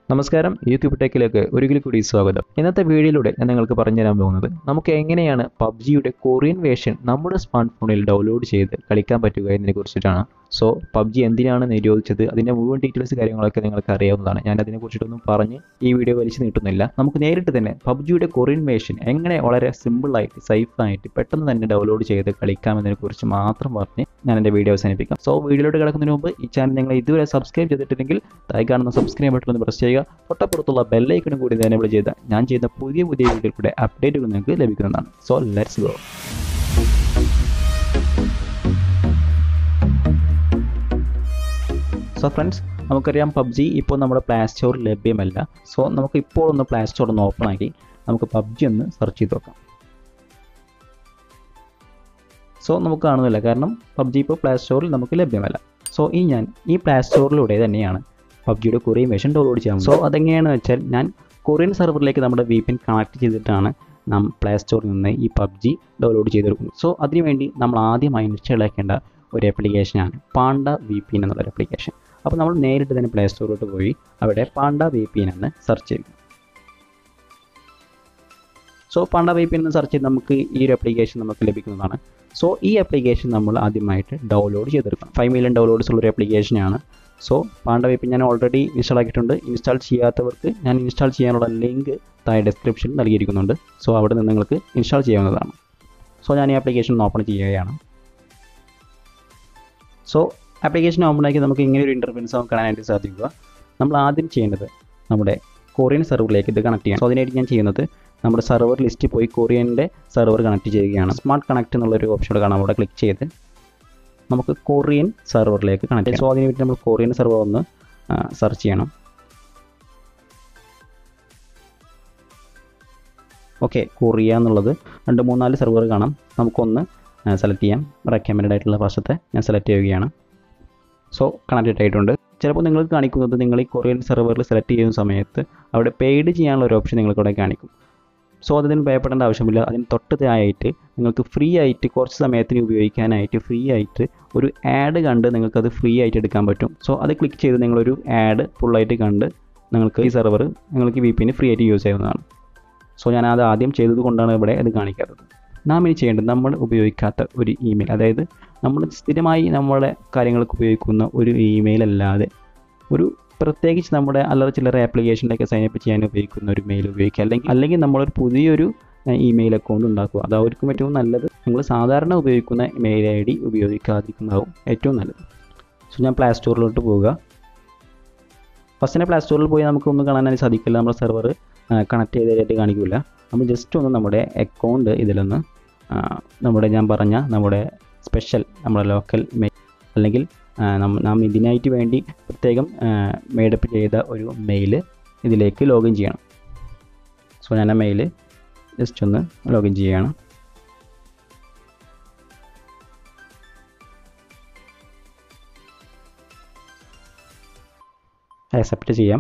നമസ്കാരം, യൂട്യൂബ് ടെക്കിലേക്ക് ഒരിക്കൽ കൂടി സ്വാഗതം. ഇന്നത്തെ വീഡിയോയിലൂടെ ഞാൻ നിങ്ങൾക്ക് പറഞ്ഞുതരാൻ പോകുന്നത് നമുക്ക് എങ്ങനെയാണ് പബ്ജിയുടെ കൊറിയൻ വേർഷൻ നമ്മുടെ സ്മാർട്ട് ഫോണിൽ ഡൗൺലോഡ് ചെയ്ത് കളിക്കാൻ പറ്റുക എന്നതിനെ കുറിച്ചിട്ടാണ്. സോ പബ്ജി എന്തിനാണ് നിരോധിച്ചത്, അതിൻ്റെ മുഴുവൻ ഡീറ്റെയിൽസ് കാര്യങ്ങളൊക്കെ നിങ്ങൾക്ക് അറിയാവുന്നതാണ്. ഞാൻ അതിനെക്കുറിച്ചിട്ടൊന്നും പറഞ്ഞ് ഈ വീഡിയോ വലിച്ചു നീട്ടുന്നില്ല. നമുക്ക് നേരിട്ട് തന്നെ പബ്ജിയുടെ കൊറിയൻ വേർഷൻ എങ്ങനെ വളരെ സിമ്പിളായിട്ട് സേഫായിട്ട് പെട്ടെന്ന് തന്നെ ഡൗൺലോഡ് ചെയ്ത് കളിക്കാമെന്നതിനെക്കുറിച്ച് മാത്രം പറഞ്ഞ് ഞാൻ എൻ്റെ വീഡിയോ അവസാനിപ്പിക്കാം. സോ വീഡിയോയിലോട്ട് കിടക്കുന്നതിന് മുമ്പ് ഈ ചാനൽ നിങ്ങൾ ഇതുവരെ സബ്സ്ക്രൈബ് ചെയ്തിട്ടില്ലെങ്കിൽ താഴെ കാണുന്ന സബ്സ്ക്രൈബ് ബട്ടൺ ഒന്ന് പ്രസ് ചെയ്യുക. തൊട്ടപ്പുറത്തുള്ള ബെല്ലൈക്കണും കൂടി എനേബിൾ ചെയ്താൽ ഞാൻ ചെയ്യുന്ന പുതിയ വീഡിയോകളുടെ അപ്ഡേറ്റുകൾ നിങ്ങൾക്ക് ലഭിക്കുന്നതാണ്. So let's go. So friends, നമുക്കറിയാം പബ്ജി ഇപ്പോൾ നമ്മുടെ പ്ലേ സ്റ്റോറിൽ ലഭ്യമല്ല. സോ നമുക്ക് ഇപ്പോൾ ഒന്ന് പ്ലേ സ്റ്റോർ ഒന്ന് ഓപ്പൺ ആക്കി നമുക്ക് പബ്ജി ഒന്ന് സെർച്ച് ചെയ്ത് നോക്കാം. സോ നമുക്ക് കാണുന്നില്ല, കാരണം പബ്ജി ഇപ്പോൾ പ്ലേ സ്റ്റോറിൽ നമുക്ക് ലഭ്യമല്ല. സോ ഞാൻ ഈ പ്ലേ സ്റ്റോറിലൂടെ തന്നെയാണ് പബ്ജിയുടെ കൊറിയൻ വേർഷൻ ഡൗൺലോഡ് ചെയ്യാം. സോ അതെങ്ങനെയാണെന്ന് വെച്ചാൽ ഞാൻ കൊറിയൻ സെർവറിലേക്ക് നമ്മുടെ VPN കണക്ട് ചെയ്തിട്ടാണ് നാം പ്ലേ സ്റ്റോറിൽ നിന്ന് ഈ പബ്ജി ഡൗൺലോഡ് ചെയ്തെടുക്കുന്നത്. സോ അതിനുവേണ്ടി നമ്മൾ ആദ്യമായി ഇൻസ്റ്റാൾ ആക്കേണ്ട ഒരു ആപ്ലിക്കേഷനാണ് പാണ്ട VPN എന്നുള്ളൊരു ആപ്ലിക്കേഷൻ. അപ്പോൾ നമ്മൾ നേരിട്ട് തന്നെ പ്ലേ സ്റ്റോറിലോട്ട് പോയി അവിടെ പാണ്ട VPN എന്ന് സെർച്ച് ചെയ്യും. സോ പാണ്ട VPN എന്ന് സെർച്ച് ചെയ്ത് നമുക്ക് ഈ ഒരു ആപ്ലിക്കേഷൻ നമുക്ക് ലഭിക്കുന്നതാണ്. സോ ഈ ആപ്ലിക്കേഷൻ നമ്മൾ ആദ്യമായിട്ട് ഡൗൺലോഡ് ചെയ്തെടുക്കണം. 5 മില്യൺ ഡൗൺലോഡ്സ് ഉള്ളൊരു ആപ്ലിക്കേഷനാണ്. സോ പാണ്ട VPN ഞാൻ ഓൾറെഡി ഇൻസ്റ്റാൾ ആക്കിയിട്ടുണ്ട്. ഇൻസ്റ്റാൾ ചെയ്യാത്തവർക്ക് ഞാൻ ഇൻസ്റ്റാൾ ചെയ്യാനുള്ള ലിങ്ക് താഴെ ഡിസ്ക്രിപ്ഷനിൽ നൽകിയിരിക്കുന്നുണ്ട്. സോ അവിടെ നിന്ന് നിങ്ങൾക്ക് ഇൻസ്റ്റാൾ ചെയ്യാവുന്നതാണ്. സോ ഞാൻ ഈ ആപ്ലിക്കേഷൻ ഓപ്പൺ ചെയ്യുകയാണ്. സോ ആപ്ലിക്കേഷൻ ഓപ്പൺ ആക്കി നമുക്ക് ഇങ്ങനെ ഒരു ഇൻ്റർഫേസ് നമുക്ക് കാണാനായിട്ട് സാധിക്കുക. നമ്മൾ ആദ്യം ചെയ്യേണ്ടത് നമ്മുടെ കൊറിയൻ സെർവറിലേക്ക് ഇത് കണക്ട് ചെയ്യണം. സോ അതിനായിട്ട് ഞാൻ ചെയ്യുന്നത് നമ്മുടെ സെർവർ ലിസ്റ്റ് പോയി കൊറിയൻ്റെ സെർവർ കണക്ട് ചെയ്യുകയാണ്. സ്മാർട്ട് കണക്ട് എന്നുള്ളൊരു ഓപ്ഷൻ കാണാം. അവിടെ ക്ലിക്ക് ചെയ്ത് നമുക്ക് കൊറിയൻ സെർവറിലേക്ക് കണക്ട് ചെയ്യാം. സോ അതിന് വേണ്ടി നമ്മൾ കൊറിയൻ സെർവർ ഒന്ന് സെർച്ച് ചെയ്യണം. ഓക്കെ, കൊറിയ എന്നുള്ളത് 2-3-4 സെർവർ കാണാം. നമുക്കൊന്ന് സെലക്ട് ചെയ്യാം. റെക്കമെൻഡ് ആയിട്ടുള്ള ഫസ്റ്റത്തെ ഞാൻ സെലക്ട് ചെയ്യുകയാണ്. സോ കണക്റ്റഡ് ആയിട്ടുണ്ട്. ചിലപ്പോൾ നിങ്ങൾക്ക് കാണിക്കുന്നത് നിങ്ങൾ ഈ കൊറിയൻ സെർവറിൽ സെലക്ട് ചെയ്യുന്ന സമയത്ത് അവിടെ പെയ്ഡ് ചെയ്യാനുള്ള ഒരു ഓപ്ഷൻ നിങ്ങൾക്ക് ഇവിടെ കാണിക്കും. സോ അതിന് ഭയപ്പെടേണ്ട ആവശ്യമില്ല. അതിന് തൊട്ടതായിട്ട് നിങ്ങൾക്ക് ഫ്രീ ആയിട്ട് കുറച്ച് സമയത്തിന് ഉപയോഗിക്കാനായിട്ട് ഫ്രീ ആയിട്ട് ഒരു ആഡ് കണ്ട് നിങ്ങൾക്കത് ഫ്രീ ആയിട്ട് എടുക്കാൻ പറ്റും. സോ അത് ക്ലിക്ക് ചെയ്ത് നിങ്ങളൊരു ആഡ് ഫുള്ളായിട്ട് കണ്ട് നിങ്ങൾക്ക് ഈ സെർവർ നിങ്ങൾക്ക് VPN ഫ്രീ ആയിട്ട് യൂസ് ചെയ്യാവുന്നതാണ്. സോ ഞാൻ അത് ആദ്യം ചെയ്തത് കൊണ്ടാണ് ഇവിടെ അത് കാണിക്കാത്തത്. നാം ഇനി ചെയ്യേണ്ടത് നമ്മൾ ഉപയോഗിക്കാത്ത ഒരു ഇമെയിൽ, അതായത് നമ്മൾ സ്ഥിരമായി നമ്മുടെ കാര്യങ്ങൾക്ക് ഉപയോഗിക്കുന്ന ഒരു ഇമെയിൽ അല്ലാതെ ഒരു പ്രത്യേകിച്ച് നമ്മുടെ അല്ലറ ചില്ലറ ആപ്ലിക്കേഷനിലേക്ക് സൈനപ്പ് ചെയ്യാൻ ഉപയോഗിക്കുന്ന ഒരു മെയിൽ ഉപയോഗിക്കുക. അല്ലെങ്കിൽ നമ്മളൊരു പുതിയൊരു ഇമെയിൽ അക്കൗണ്ട് ഉണ്ടാക്കുക. അതായിരിക്കും ഏറ്റവും നല്ലത്. നിങ്ങൾ സാധാരണ ഉപയോഗിക്കുന്ന മെയിൽ ID ഉപയോഗിക്കാതിരിക്കുന്നതാവും ഏറ്റവും നല്ലത്. സോ ഞാൻ പ്ലേ സ്റ്റോറിലോട്ട് പോവുക. ഫസ്റ്റ് തന്നെ പ്ലേ സ്റ്റോറിൽ പോയി നമുക്കൊന്നും കാണാനായി സാധിക്കില്ല. നമ്മുടെ സെർവർ കണക്ട് ചെയ്തതായിട്ട് കാണിക്കില്ല. നമ്മൾ ജസ്റ്റ് ഒന്ന് നമ്മുടെ അക്കൗണ്ട് ഇതിലൊന്ന് ഞാൻ പറഞ്ഞ നമ്മുടെ സ്പെഷ്യൽ നമ്മുടെ ലോക്കൽ മെയിൽ അല്ലെങ്കിൽ നാം ഇതിനായിട്ട് വേണ്ടി പ്രത്യേകം മേഡപ്പ് ചെയ്ത ഒരു മെയിൽ ഇതിലേക്ക് ലോഗിൻ ചെയ്യണം. സോ ഞാൻ ആ മെയിൽ ജസ്റ്റ് ഒന്ന് ലോഗിൻ ചെയ്യുകയാണ്. ആക്സെപ്റ്റ് ചെയ്യാം.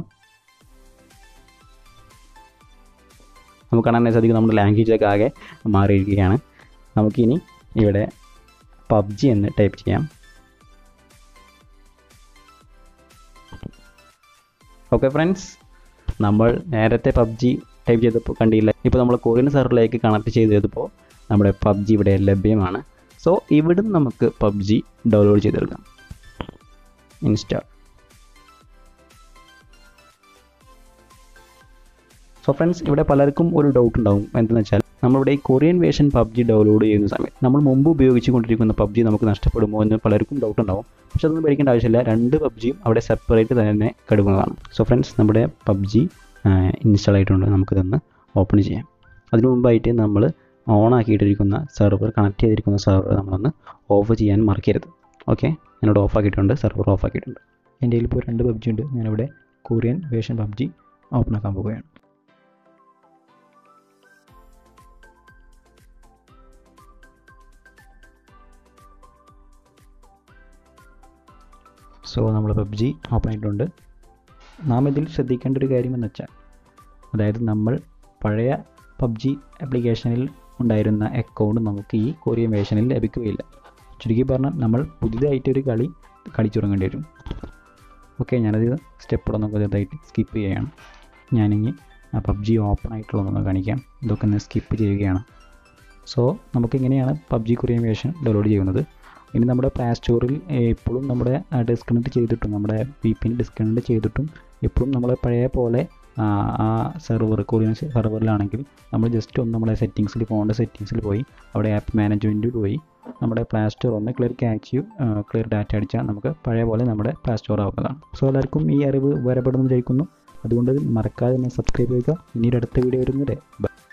നമുക്ക് കാണാൻ സാധിക്കും നമ്മുടെ ലാംഗ്വേജൊക്കെ ആകെ മാറിയിരിക്കുകയാണ്. നമുക്കിനി ഇവിടെ പബ്ജി എന്ന് ടൈപ്പ് ചെയ്യാം. ഓക്കെ ഫ്രണ്ട്സ്, നമ്മൾ നേരത്തെ പബ്ജി ടൈപ്പ് ചെയ്തപ്പോൾ കണ്ടില്ല. ഇപ്പോൾ നമ്മൾ കൊറിയൻ സെർവറിലേക്ക് കണക്ട് ചെയ്തപ്പോൾ നമ്മുടെ പബ്ജി ഇവിടെ ലഭ്യമാണ്. സോ ഇവിടുന്ന് നമുക്ക് പബ്ജി ഡൗൺലോഡ് ചെയ്തെടുക്കാം. ഇൻസ്റ്റാൾ. സോ ഫ്രണ്ട്സ്, ഇവിടെ പലർക്കും ഒരു ഡൗട്ട് ഉണ്ടാവും. എന്തെന്ന് വെച്ചാൽ നമ്മളിവിടെ ഈ കൊറിയൻ വേർഷൻ പബ്ജി ഡൗൺലോഡ് ചെയ്യുന്ന സമയത്ത് നമ്മൾ മുമ്പ് ഉപയോഗിച്ചു കൊണ്ടിരിക്കുന്ന പബ്ജി നമുക്ക് നഷ്ടപ്പെടുമോ എന്ന് പലർക്കും ഡൗട്ട് ഉണ്ടാവും. പക്ഷെ അതൊന്നും പേടിക്കേണ്ട ആവശ്യമില്ല. 2 പബ്ജിയും അവിടെ സെപ്പറേറ്റ് തന്നെ കിടക്കുന്നതാണ്. സോ ഫ്രണ്ട്സ്, നമ്മുടെ പബ്ജി ഇൻസ്റ്റാൾ ആയിട്ടുണ്ട്. നമുക്കിതൊന്ന് ഓപ്പൺ ചെയ്യാം. അതിനു മുമ്പായിട്ട് നമ്മൾ ഓൺ ആക്കിയിട്ടിരിക്കുന്ന സെർവർ കണക്ട് ചെയ്തിരിക്കുന്ന സെർവർ നമ്മളൊന്ന് ഓഫ് ചെയ്യാൻ മറക്കരുത്. ഓക്കെ, ഞാനിവിടെ ഓഫ് ആക്കിയിട്ടുണ്ട്. സെർവർ ഓഫ് ആക്കിയിട്ടുണ്ട്. എൻ്റെ കയ്യിൽ ഇപ്പോൾ 2 പബ്ജി ഉണ്ട്. ഞാനിവിടെ കൊറിയൻ വേർഷൻ പബ്ജി ഓപ്പൺ ആക്കാൻ പോവുകയാണ്. സോ നമ്മൾ പബ്ജി ഓപ്പൺ ആയിട്ടുണ്ട്. നാം ഇതിൽ ശ്രദ്ധിക്കേണ്ട ഒരു കാര്യമെന്ന് വെച്ചാൽ, അതായത് നമ്മൾ പഴയ പബ്ജി ആപ്ലിക്കേഷനിൽ ഉണ്ടായിരുന്ന അക്കൗണ്ട് നമുക്ക് ഈ കൊറിയൻ വേർഷനിൽ ലഭിക്കുകയില്ല. ചുരുക്കി പറഞ്ഞാൽ നമ്മൾ പുതിയതായിട്ടൊരു കളി കളിച്ചു തുടങ്ങേണ്ടി വരും. ഓക്കെ, ഞാനത് സ്റ്റെപ്പ് നമുക്ക് ചെറുതായിട്ട് സ്കിപ്പ് ചെയ്യുകയാണ്. ഞാനിനി PUBG ഓപ്പൺ ആയിട്ടുള്ളതൊന്ന് കാണിക്കാം. ഇതൊക്കെ ഒന്ന് സ്കിപ്പ് ചെയ്യുകയാണ്. സോ നമുക്കിങ്ങനെയാണ് PUBG കൊറിയൻ വേർഷൻ ഡൗൺലോഡ് ചെയ്യുന്നത്. ഇനി നമ്മുടെ പ്ലേ സ്റ്റോറിൽ എപ്പോഴും നമ്മുടെ ഡിസ്കണക്ട് ചെയ്തിട്ടും നമ്മുടെ VPN ഡിസ്കണക്ട് ചെയ്തിട്ടും എപ്പോഴും നമ്മൾ പഴയ പോലെ ആ കൊറിയൻ സെർവറിലാണെങ്കിൽ നമ്മൾ ജസ്റ്റ് ഒന്ന് നമ്മുടെ സെറ്റിങ്സിൽ, ഫോണിൻ്റെ സെറ്റിങ്സിൽ പോയി അവിടെ ആപ്പ് മാനേജ്മെൻറ്റിൽ പോയി നമ്മുടെ പ്ലേ സ്റ്റോർ ഒന്ന് ക്ലിയർ ഡാറ്റ അടിച്ചാൽ നമുക്ക് പഴയ പോലെ നമ്മുടെ പ്ലേ സ്റ്റോർ ആവുന്നതാണ്. സോ എല്ലാവർക്കും ഈ അറിവ് ഉപകാരപ്പെടുന്നു വിചാരിക്കുന്നു. അതുകൊണ്ട് മറക്കാതെ തന്നെ സബ്സ്ക്രൈബ് ചെയ്യുക. ഇനി അടുത്ത വീഡിയോ വരുന്നത്.